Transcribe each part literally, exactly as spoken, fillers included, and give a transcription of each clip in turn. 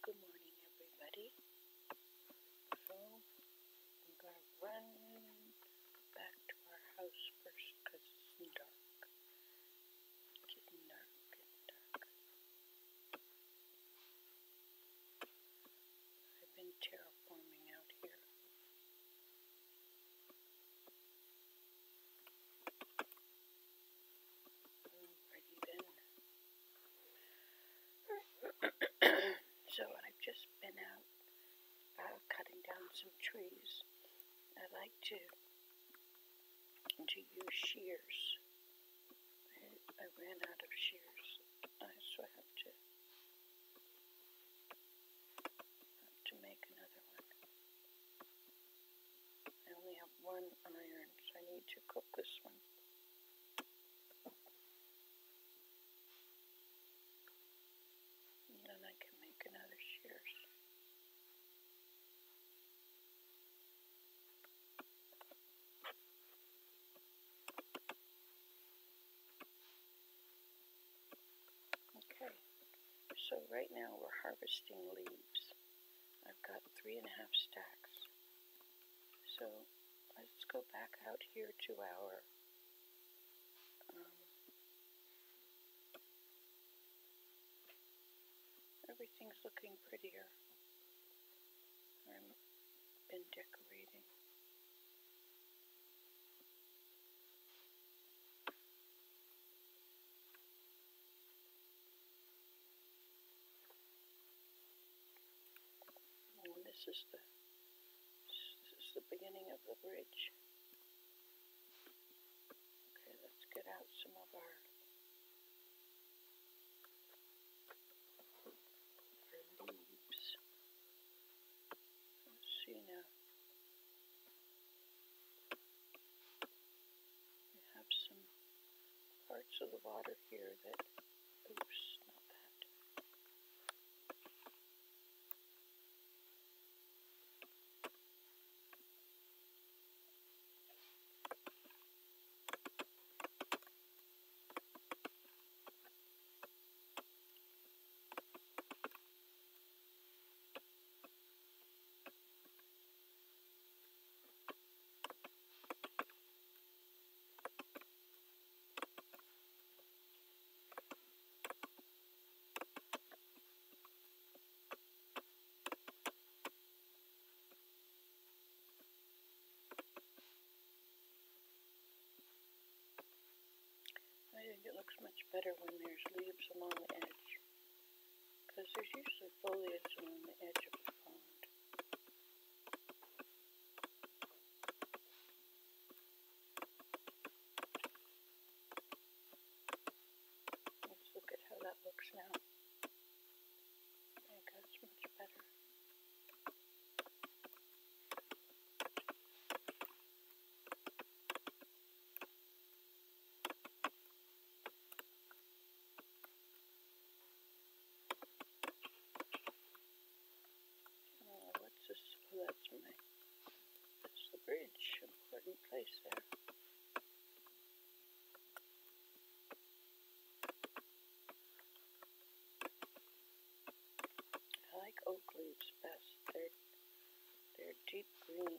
Good morning, everybody. So, I'm going to run back to our house first because it's dark. Getting dark, getting dark. I've been terraforming out here. Alrighty then. So, I've just been out uh, cutting down some trees. I like to to use shears. I, I ran out of shears, uh, so I have to have to make another one. I only have one iron, so I need to cook this one. And then I can make another shears. Okay, so right now we're harvesting leaves. I've got three and a half stacks. So let's go back out here to our um, everything's looking prettier. I've been decorating. Oh, this is the this is the beginning of the bridge. Okay, let's get out some of our, our leaves. Let's see now. We have some parts of the water here that, oops, not that. I think it looks much better when there's leaves along the edge, because there's usually foliage along the edge of the pond. Let's look at how that looks now. I think that's much better. Oh, what's this? Oh, that's my, that's the bridge. Important place there. I like oak leaves best. They're, they're deep green.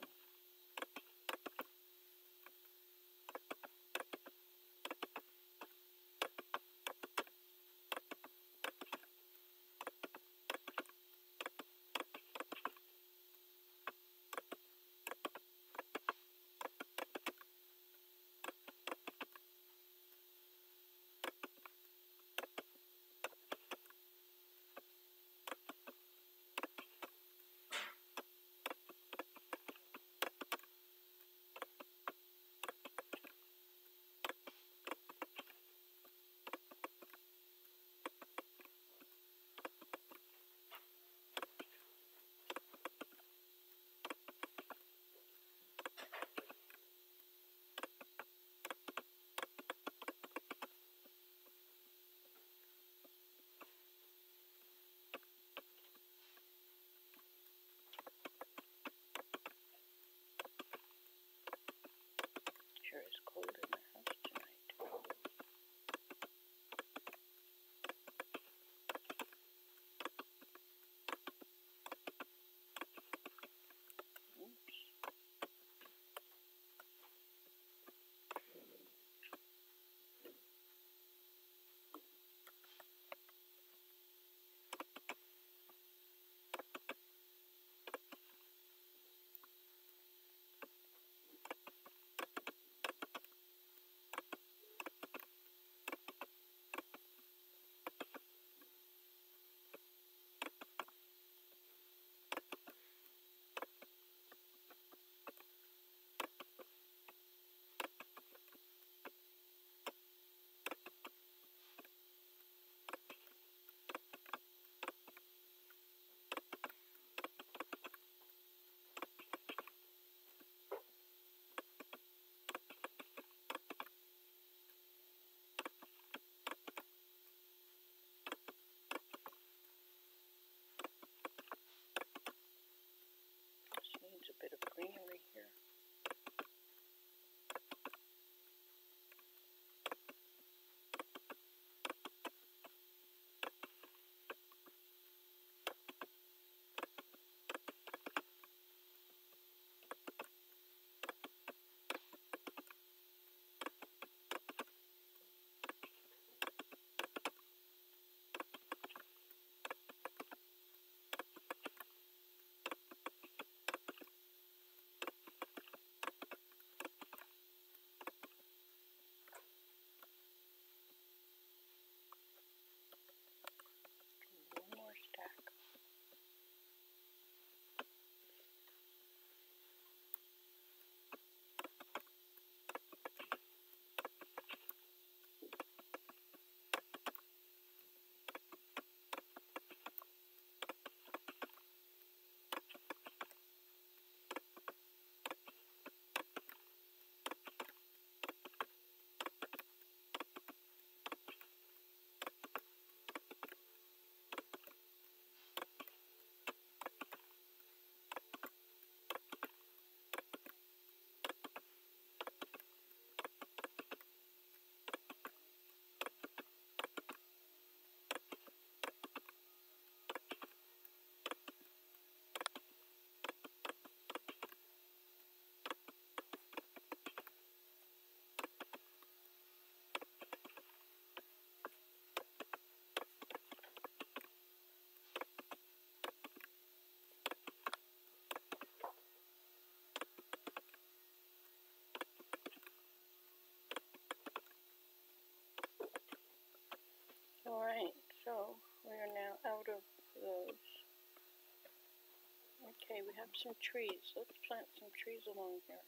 Okay, we have some trees. Let's plant some trees along here.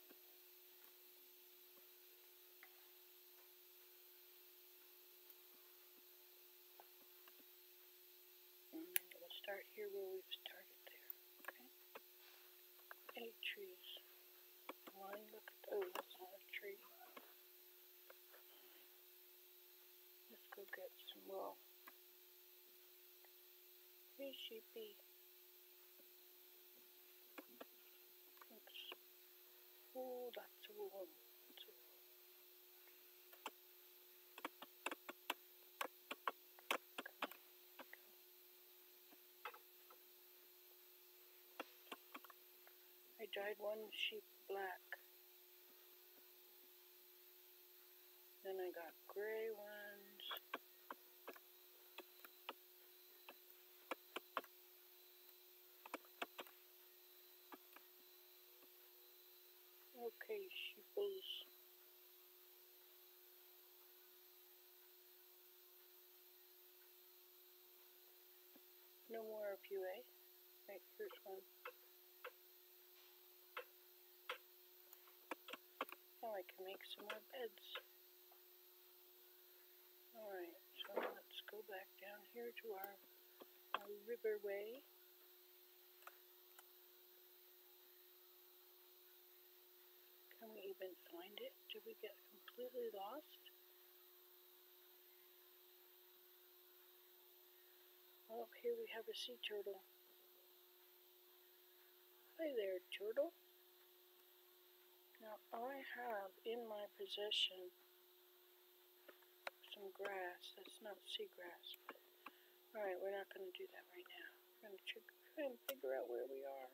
And we'll start here where we've started there. Okay? Eight trees. One, look at, oh, that's not a tree. Let's go get some wool. Hey, sheepy. Oops. Oh, that's a wool. That's a wool. I dyed one sheep black. Then I got gray ones. Okay, sheeples. No more of you, eh? Right, here's one. Now I can make some more beds. Alright, so let's go back down here to our, our riverway. Can we even find it? Did we get completely lost? Oh, here we have a sea turtle. Hi there, turtle. Now I have in my possession some grass. That's not seagrass. Alright, we're not going to do that right now. We're going to try and figure out where we are.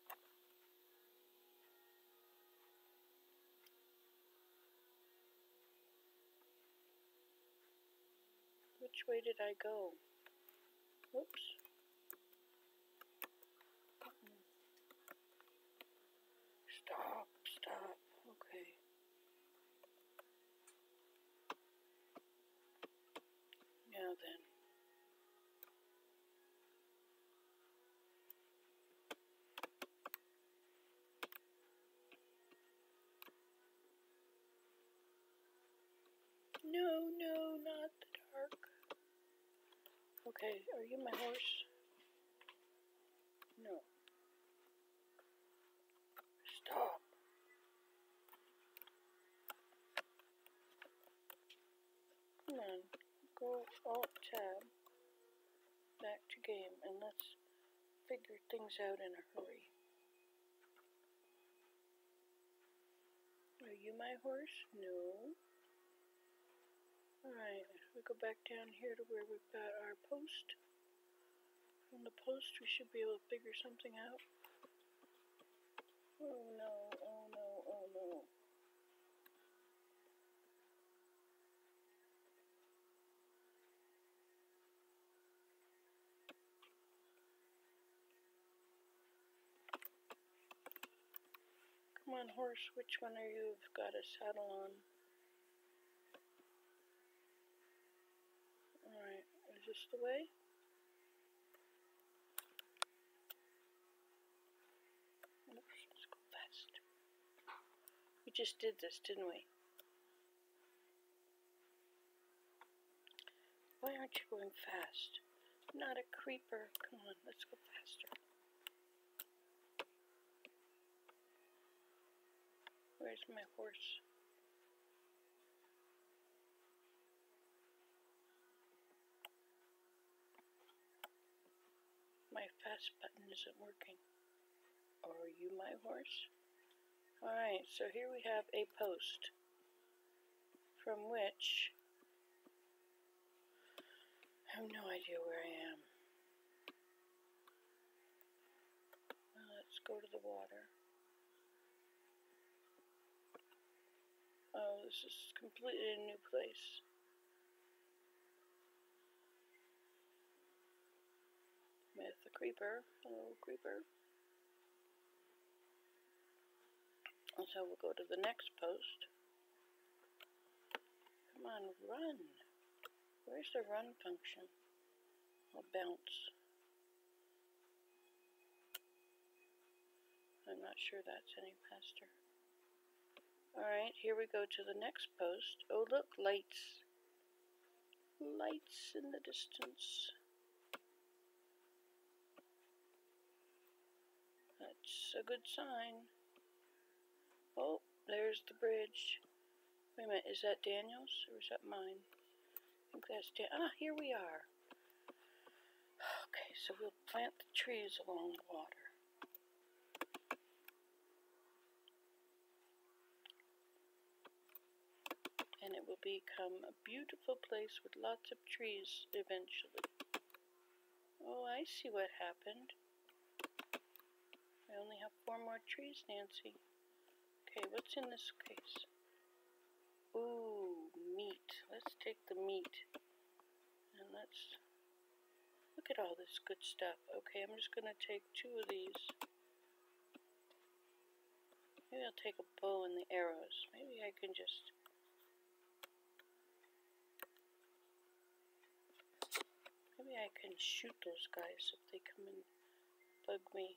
Which way did I go? Whoops. Stop, stop. Okay. Now then. No, no, not the dark. Okay, are you my horse? No. Stop. Come on. Go Alt-Tab. Back to game, and let's figure things out in a hurry. Are you my horse? No. Alright, we go back down here to where we've got our post. From the post we should be able to figure something out. Oh no, oh no, oh no. Come on, horse, which one are you have got a saddle on? Alright, is this the way? Oops, let's go fast. We just did this, didn't we? Why aren't you going fast? Not a creeper. Come on, let's go faster. Where's my horse? My fast button isn't working. Are you my horse? Alright, so here we have a post from which I have no idea where I am. Well, let's go to the water. Oh, this is completely a new place. With the creeper. Hello, creeper. And so we'll go to the next post. Come on, run. Where's the run function? I'll bounce. not sure that's any faster. Alright, here we go to the next post. Oh look, lights. Lights in the distance. That's a good sign. Oh, there's the bridge. Wait a minute, is that Daniel's or is that mine? I think that's Dan. Ah, here we are. Okay, so we'll plant the trees along the water. And it will become a beautiful place with lots of trees eventually. Oh, I see what happened. I only have four more trees, Nancy. Okay, what's in this case? Ooh, meat. Let's take the meat. And let's look at all this good stuff. Okay, I'm just going to take two of these. Maybe I'll take a bow and the arrows. Maybe I can just... Maybe I can shoot those guys if they come and bug me.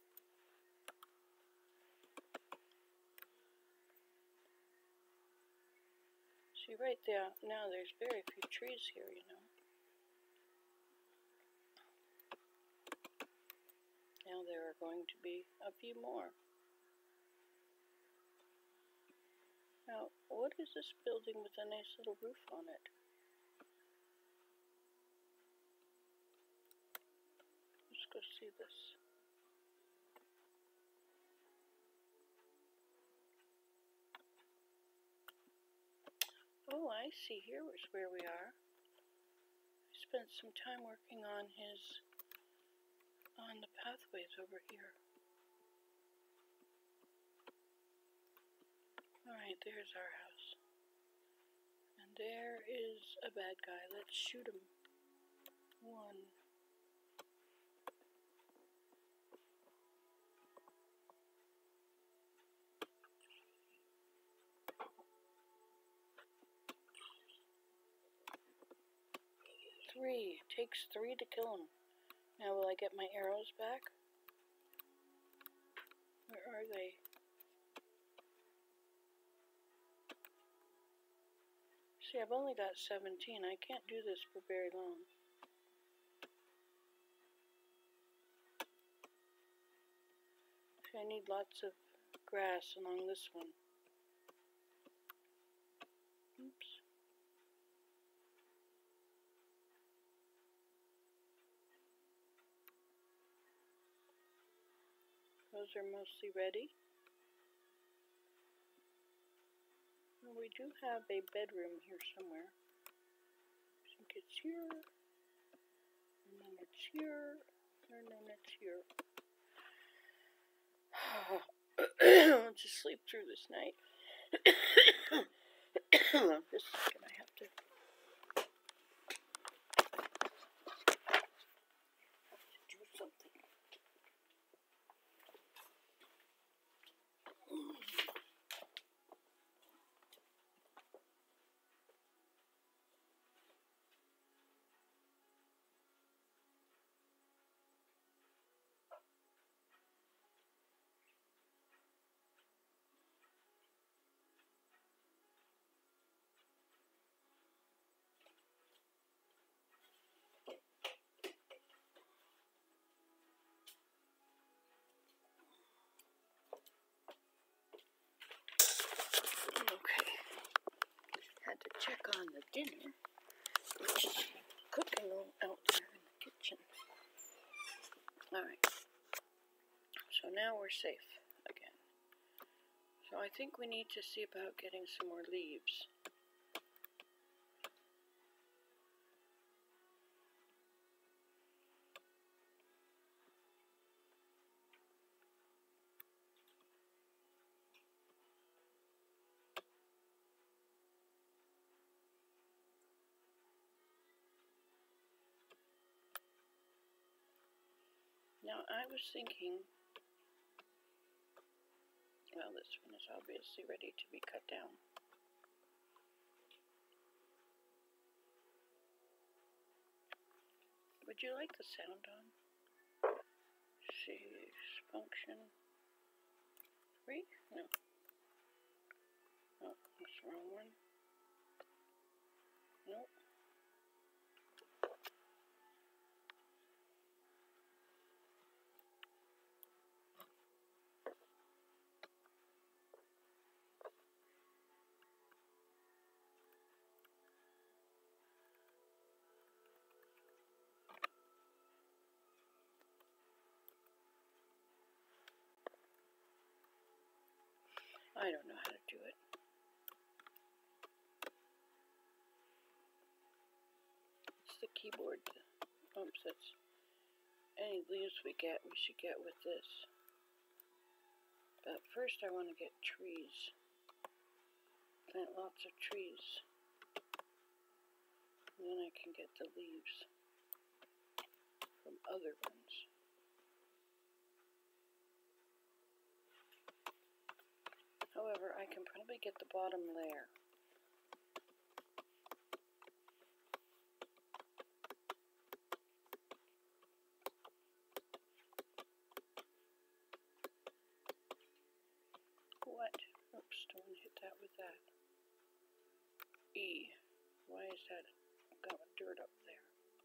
See, right there, now there's very few trees here, you know. Now there are going to be a few more. Now, what is this building with a nice little roof on it? Let's go see this. Oh, I see. Here is where we are. I spent some time working on his, on the pathways over here. Alright, there's our house. And there is a bad guy. Let's shoot him. One. Three. It takes three to kill him. Now will I get my arrows back? Where are they? See, I've only got seventeen. I can't do this for very long. See, I need lots of grass along this one. Oops. Those are mostly ready. Well, we do have a bedroom here somewhere. I think it's here. And then it's here. And then it's here. I'll just sleep through this night. Just a second, I have to do something. Had to check on the dinner, which is cooking out there in the kitchen. Alright, so now we're safe again. So I think we need to see about getting some more leaves. Now, I was thinking, well, this one is obviously ready to be cut down. Would you like the sound on? Let's see, function. Three? No. Oh, that's the wrong one. Nope. I don't know how to do it. It's the keyboard that upsets. Any leaves we get, we should get with this. But first I want to get trees. Plant lots of trees. And then I can get the leaves from other ones. However, I can probably get the bottom layer. What? Oops, don't want to hit that with that. E. Why is that got dirt up there?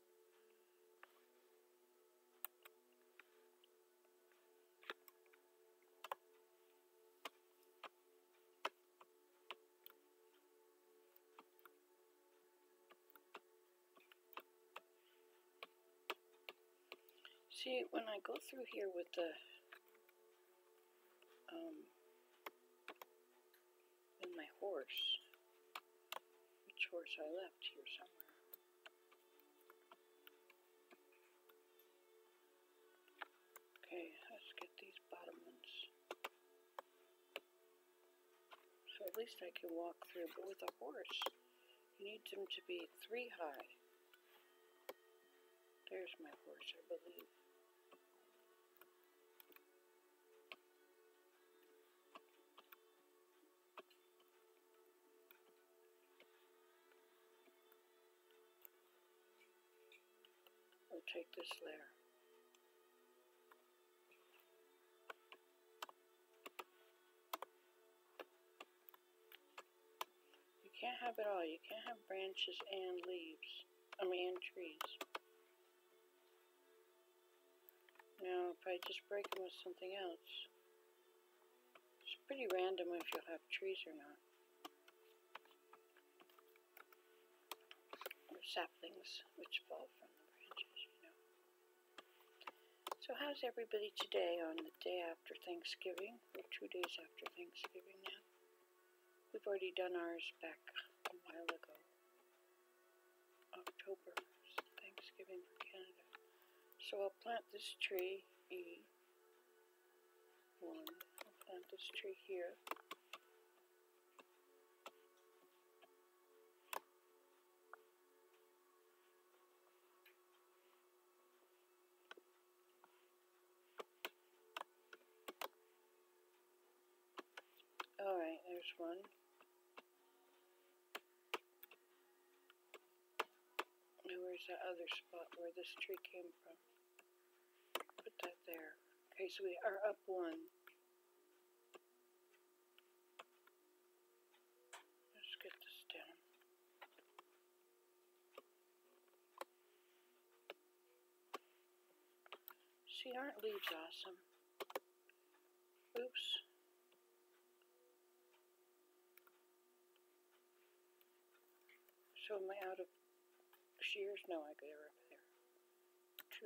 See, when I go through here with the um, with my horse, which horse I left here somewhere. Okay, let's get these bottom ones. So at least I can walk through, but with a horse, you need them to be three high. There's my horse, I believe. We'll take this layer. You can't have it all. You can't have branches and leaves. I mean, and trees. Now, if I just break them with something else, it's pretty random if you'll have trees or not. Or saplings, which fall from the branches, you know. So how's everybody today on the day after Thanksgiving? Or two days after Thanksgiving now. We've already done ours back a while ago. October, Thanksgiving for Canada. So I'll plant this tree, E. One. I'll plant this tree here. Alright, there's one. Now where's that other spot where this tree came from? Put that there. Okay, so we are up one. Let's get this down. See, aren't leaves awesome? Oops. So am I out of shears? No, I got her up there. Two.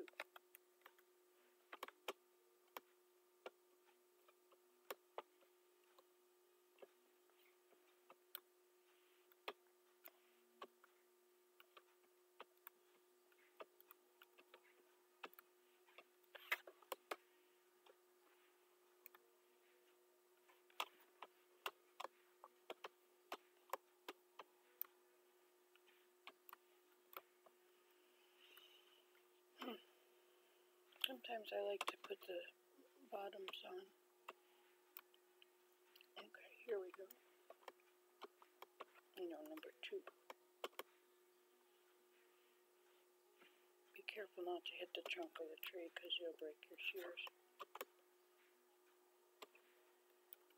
Sometimes I like to put the bottoms on. Okay, here we go. You know, number two. Be careful not to hit the trunk of the tree because you'll break your shears.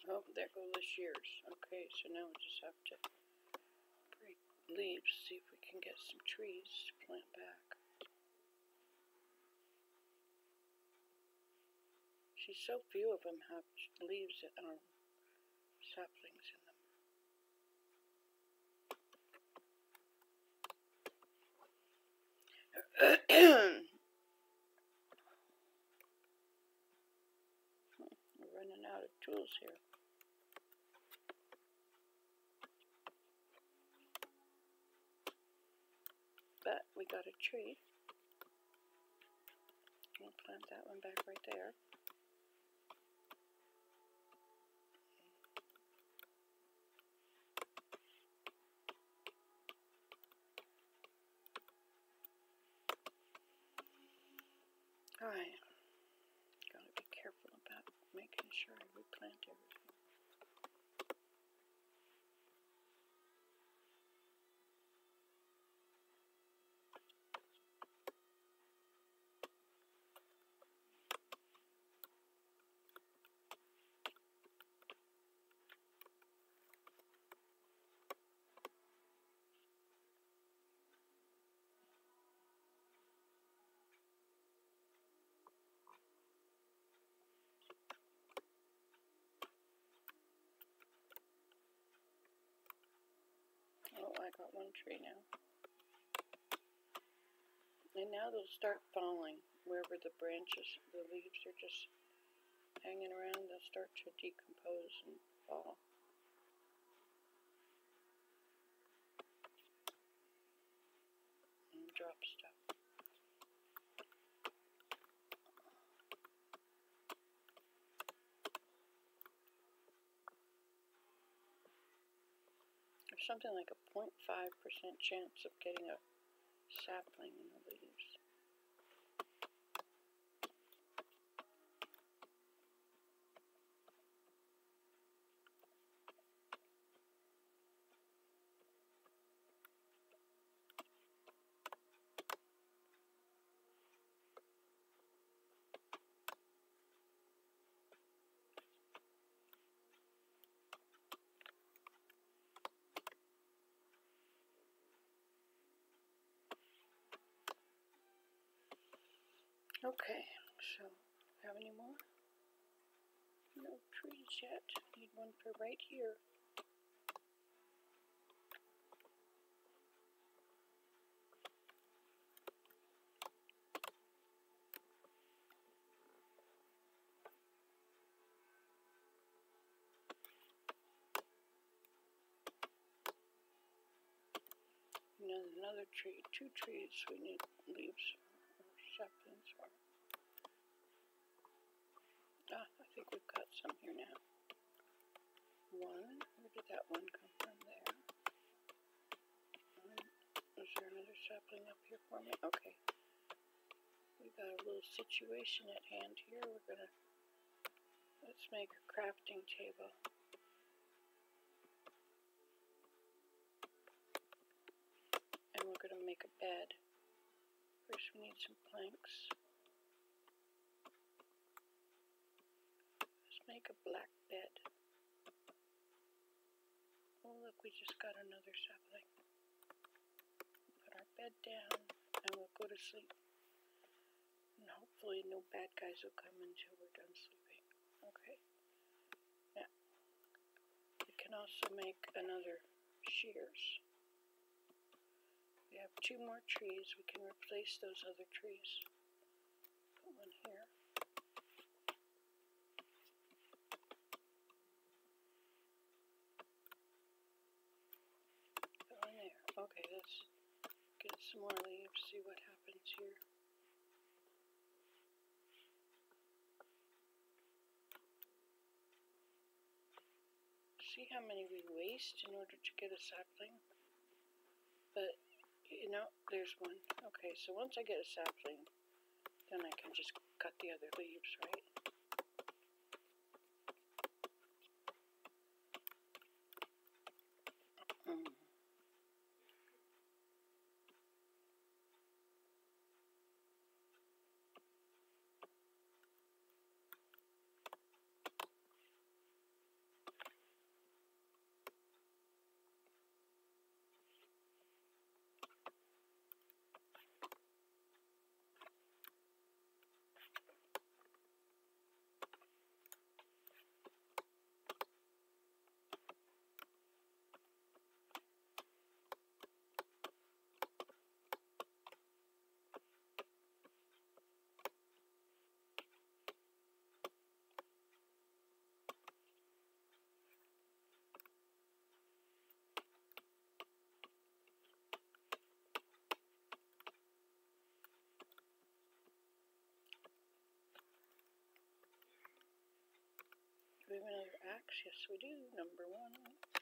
Oh, there go the shears. Okay, so now we just have to break leaves, see if we can get some trees to plant back. See, so few of them have leaves that are saplings in them. We're running out of tools here. But we got a tree. We'll plant that one back right there. Alright. Gotta be careful about making sure I replant everything. Oh, I got one tree now. And now they'll start falling wherever the branches, the leaves are just hanging around. They'll start to decompose and fall. And drop stuff. There's something like a zero point five percent chance of getting a sapling in the leaves. Okay, so have any more? No trees yet. Need one for right here. Another tree, two trees we need leaves or saplings for. Ah, I think we've got some here now. One, where did that one come from there? Um, is there another sapling up here for me? Okay. We got a little situation at hand here. We're gonna, let's make a crafting table. And we're going to make a bed. First we need some planks. Let's make a black bed. Oh look, we just got another sapling. Put our bed down and we'll go to sleep. And hopefully no bad guys will come until we're done sleeping. Okay. Now, we can also make another shears. We have two more trees. We can replace those other trees. Put one here. Put one there. Okay, let's get some more leaves, see what happens here. See how many we waste in order to get a sapling? But you know, there's one. Okay, so once I get a sapling, then I can just cut the other leaves, right? Mm. we have another axe? Yes, we do. Number one.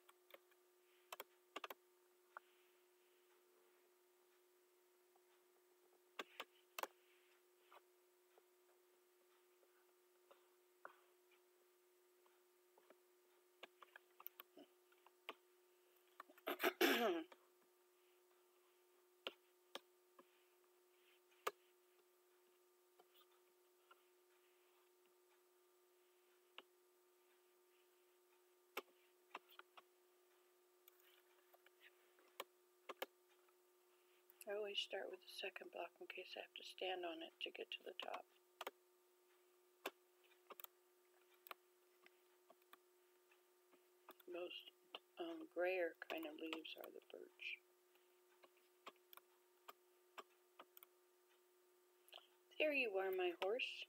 I always start with the second block in case I have to stand on it to get to the top. Those um, grayer kind of leaves are the birch. There you are, my horse.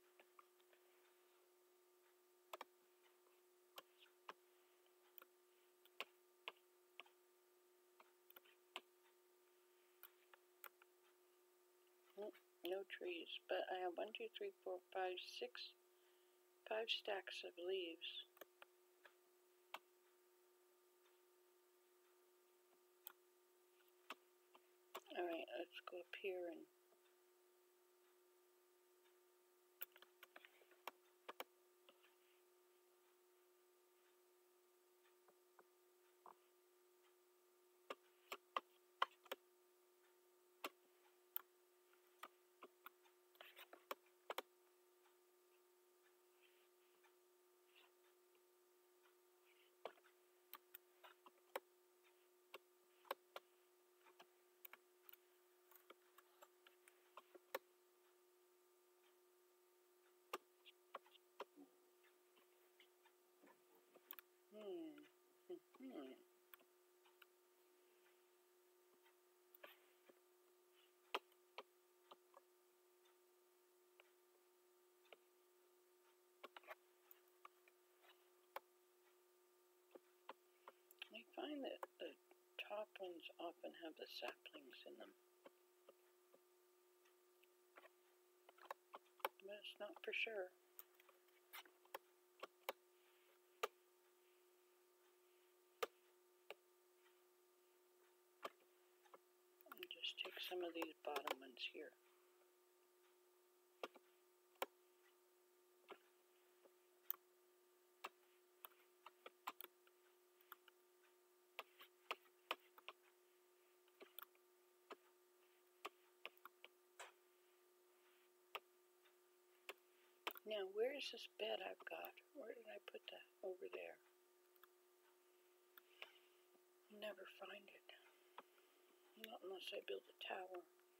No trees, but I have one, two, three, four, five, six, five stacks of leaves. All right, let's go up here and Hmm. Hmm. I find that the top ones often have the saplings in them, but it's not for sure. I'll just take some of these bottom ones here. Now, where is this bed I've got? Where did I put that? Over there. Never find it. Not unless I build a tower.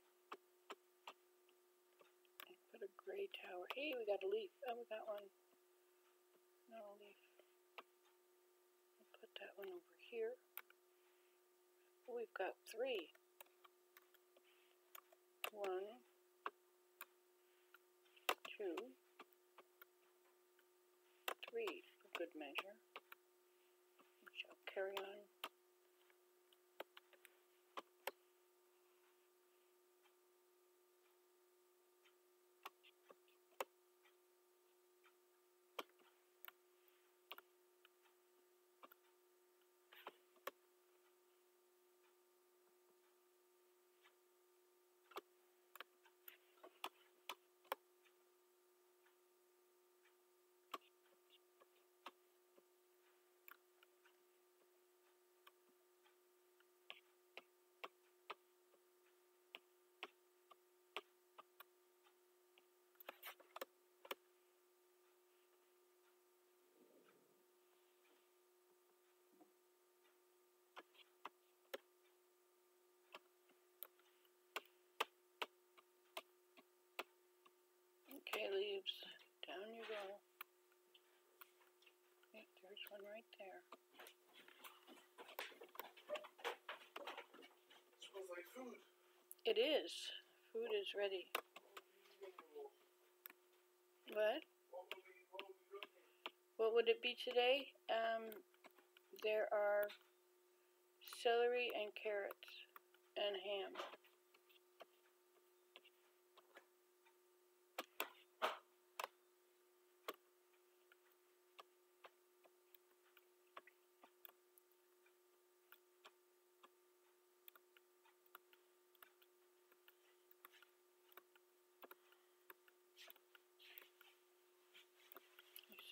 I put a gray tower. Hey, we got a leaf. Oh, we got one. No leaf. I'll put that one over here. Oh, we've got three. One, two, three, for good measure. We shall carry on. Okay, leaves. Down you go. Yep, there's one right there. Smells like food. It is. Food is ready. What? What will we, what will we cooking? What would it be today? Um, there are celery and carrots and ham.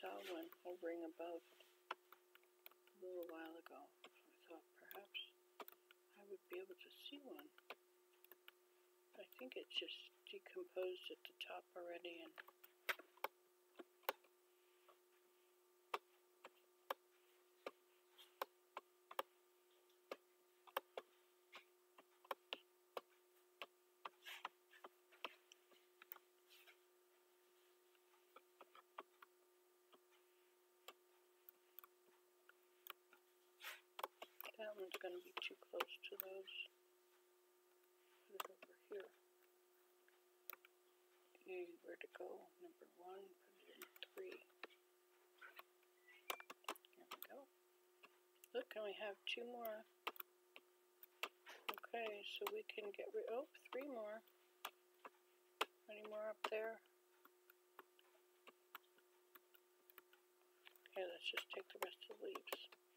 saw one hovering above a little while ago. So I thought perhaps I would be able to see one. I think it's just decomposed at the top already, and that one's going to be too close to those. Put it over here. Okay, where to go? Number one, put it in three. There we go. Look, and we have two more. Okay, so we can get rid, oh, three more. Any more up there? Okay, let's just take the rest of the leaves.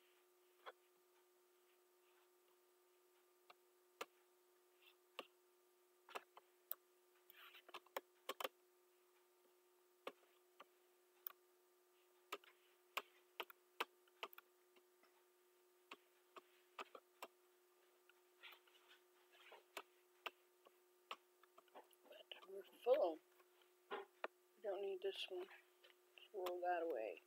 We're full. We don't need this one. Let's roll that away.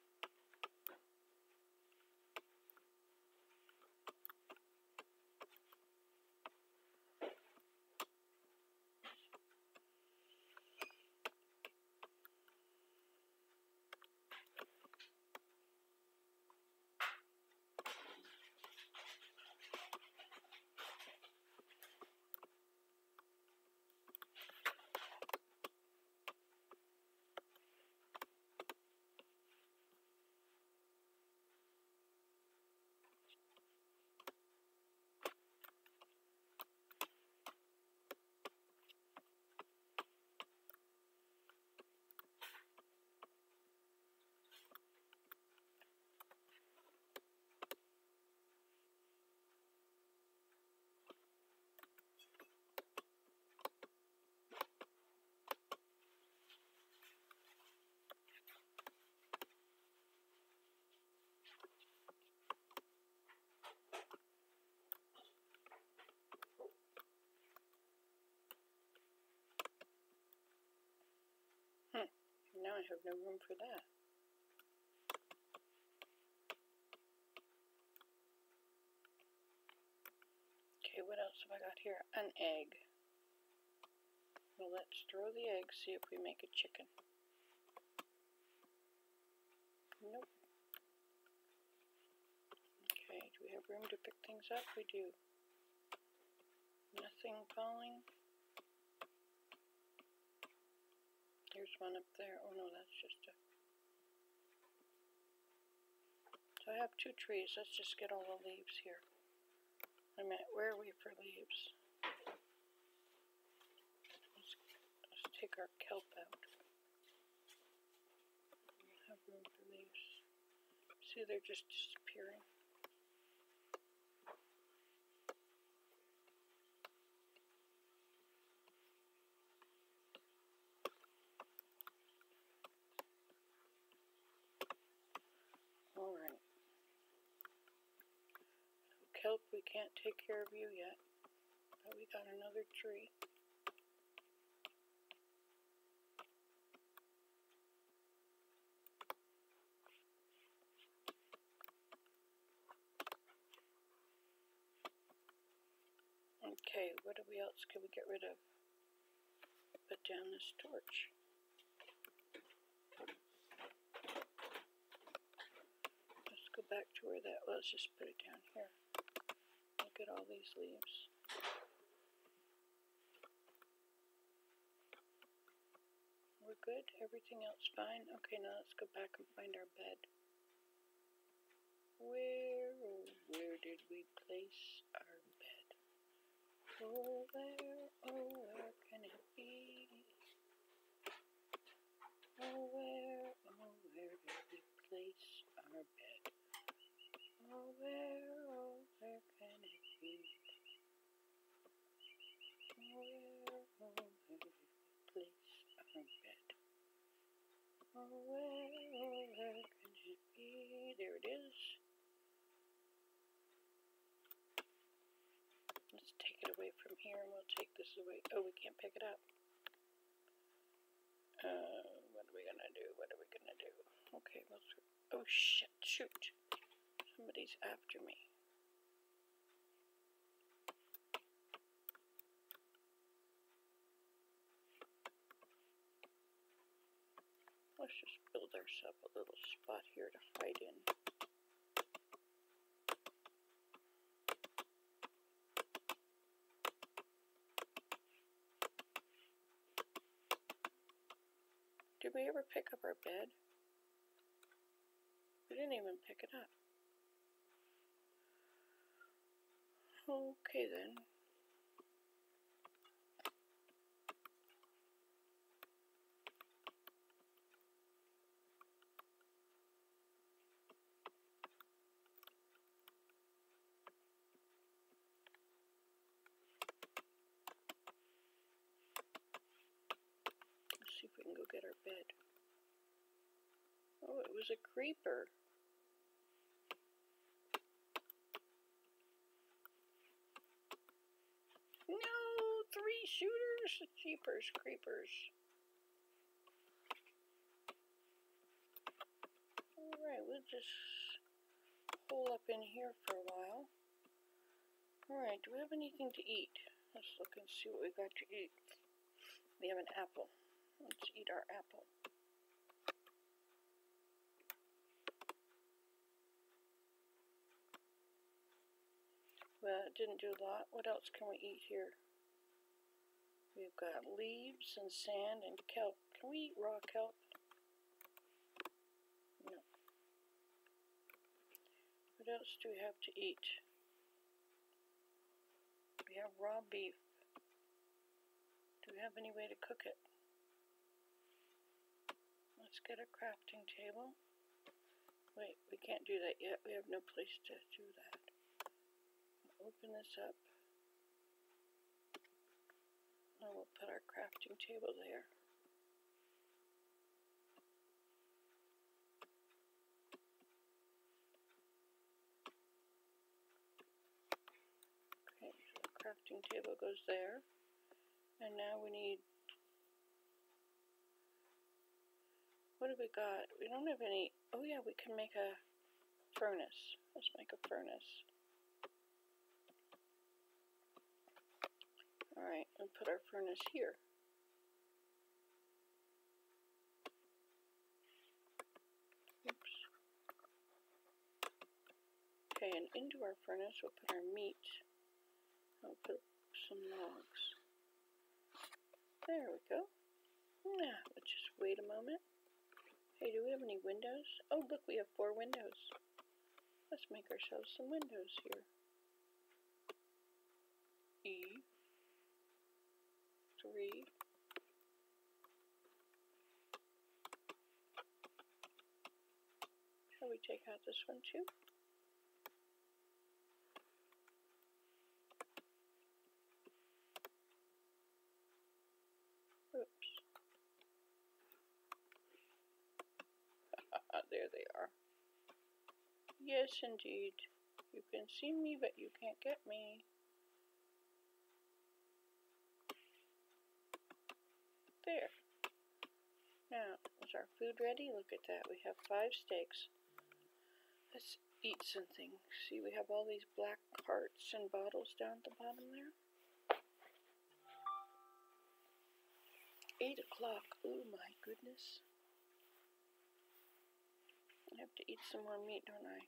Hmm, now I have no room for that. Okay, what else have I got here? An egg. Well, let's throw the egg, see if we make a chicken. Nope. Okay, do we have room to pick things up? We do. Nothing falling. There's one up there. Oh no, that's just a... So I have two trees. Let's just get all the leaves here. Wait a minute, where are we for leaves? Let's, let's take our kelp out. We don't have room for leaves. See, they're just disappearing. Alright. So kelp, we can't take care of you yet. But we got another tree. Okay, what do we else can we get rid of? Put down this torch. Let's go back to where that was. Just put it down here. Look at all these leaves. We're good? Everything else fine? Okay, now let's go back and find our bed. Where, oh, where did we place our bed? Oh, where, oh, where can it be? Oh, where, oh, where did we place our bed? Oh, where, oh, where can it be? Oh, where, oh, where did we place our bed? where can she be? There it is. Let's take it away from here and we'll take this away. Oh, we can't pick it up. Uh, what are we gonna do? What are we gonna do? Okay, let's. Oh shit! Shoot! Somebody's after me. Let's just build ourselves a little spot here to hide in. Did we ever pick up our bed? We didn't even pick it up. Okay then. Let's see if we can go get our bed. Oh, it was a creeper. No, three shooters, jeepers, creepers. Alright, we'll just hole up in here for a while. Alright, do we have anything to eat? Let's look and see what we got to eat. We have an apple. Let's eat our apple. Well, it didn't do a lot. What else can we eat here? We've got leaves and sand and kelp. Can we eat raw kelp? No. What else do we have to eat? We have raw beef. Do we have any way to cook it? Let's get a crafting table. Wait, we can't do that yet. We have no place to do that. Open this up. And we'll put our crafting table there. Okay, so the crafting table goes there. And now we need, what have we got? We don't have any, oh yeah, we can make a furnace. Let's make a furnace. Alright, and put our furnace here. Oops. Okay, and into our furnace we'll put our meat. I'll put some logs. There we go. Now, let's just wait a moment. Hey, do we have any windows? Oh, look, we have four windows. Let's make ourselves some windows here. E. Three. Shall we take out this one too? Oops. There they are. Yes, indeed. You can see me, but you can't get me. There. Now, is our food ready? Look at that. We have five steaks. Let's eat something. See, we have all these black carts and bottles down at the bottom there. Eight o'clock. Oh my goodness. I have to eat some more meat, don't I?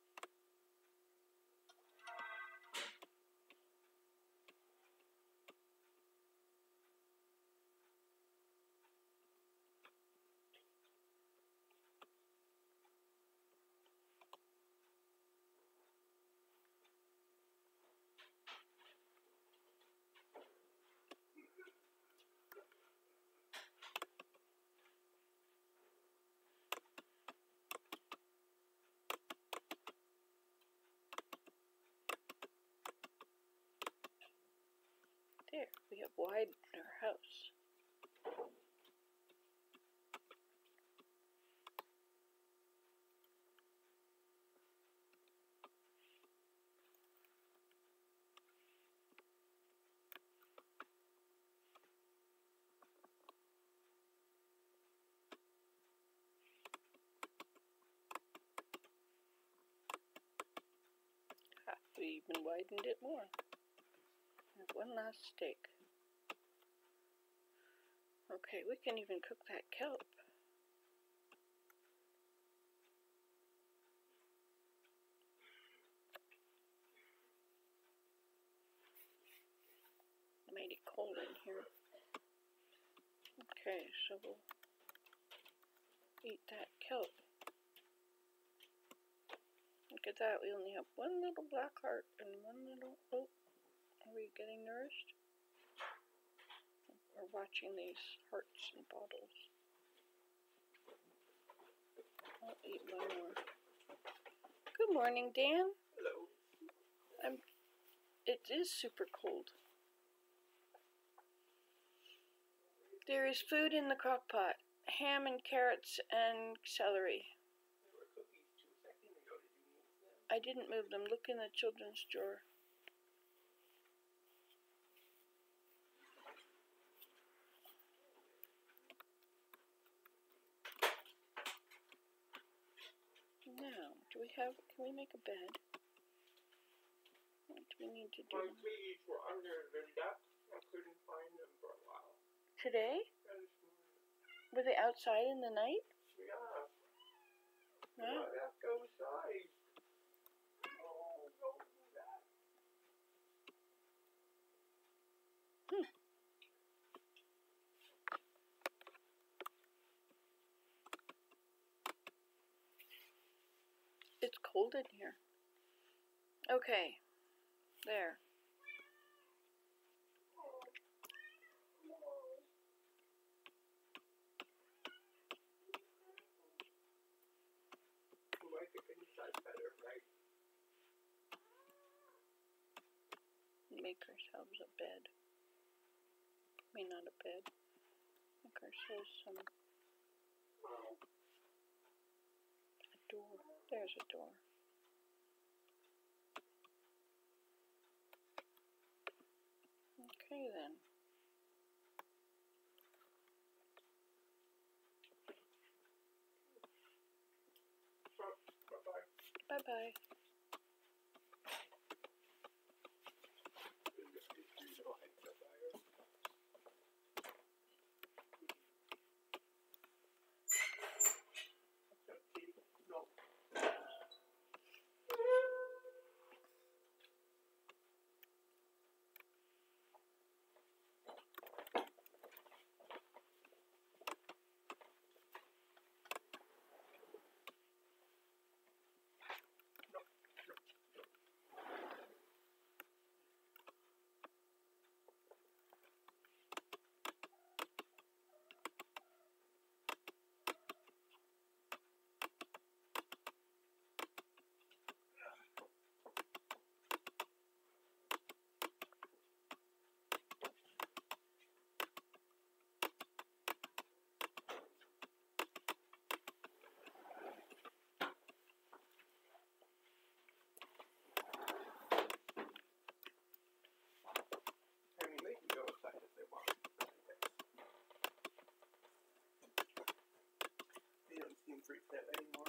There, we have widened our house. even widened it more. I have one last steak. Okay, we can even cook that kelp. Made it cold in here. Okay, so we'll eat that kelp. Look at that, we only have one little black heart and one little... Oh, are we getting nourished? We're watching these hearts and bottles. I'll eat one more. Good morning, Dan. Hello. I'm, it is super cold. There is food in the crock pot. Ham and carrots and celery. There were cookies two seconds ago. Did you move them? I didn't move them. Look in the children's drawer. Now, do we have, can we make a bed? What do we need to do? My sweeties were under the duck. I couldn't find them for a while. Today? Yeah, this morning. Were they outside in the night? Yeah. Wow. I have to go outside. Oh, don't do that. Hmm. It's cold in here. Okay. There. You like it inside better, right? Make ourselves a bed. I mean, not a bed. Make ourselves some... A door. There's a door. Okay then. Bye-bye. Bye-bye. I mean, they can go outside if they want. They don't seem freaked out anymore.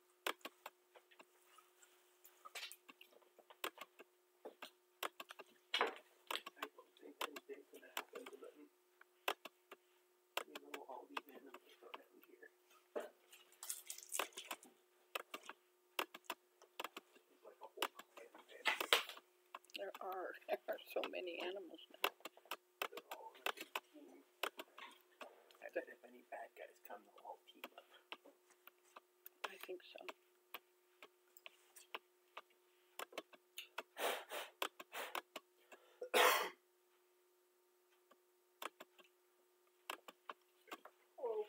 I don't think anything's gonna happen to them. You know, all these animals around here. It's like a whole clan of animals. There are. There are so many animals now. They're all on a big team. I bet if any bad guys come, they'll all team up. I think so. Oh.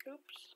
Oops.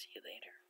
See you later.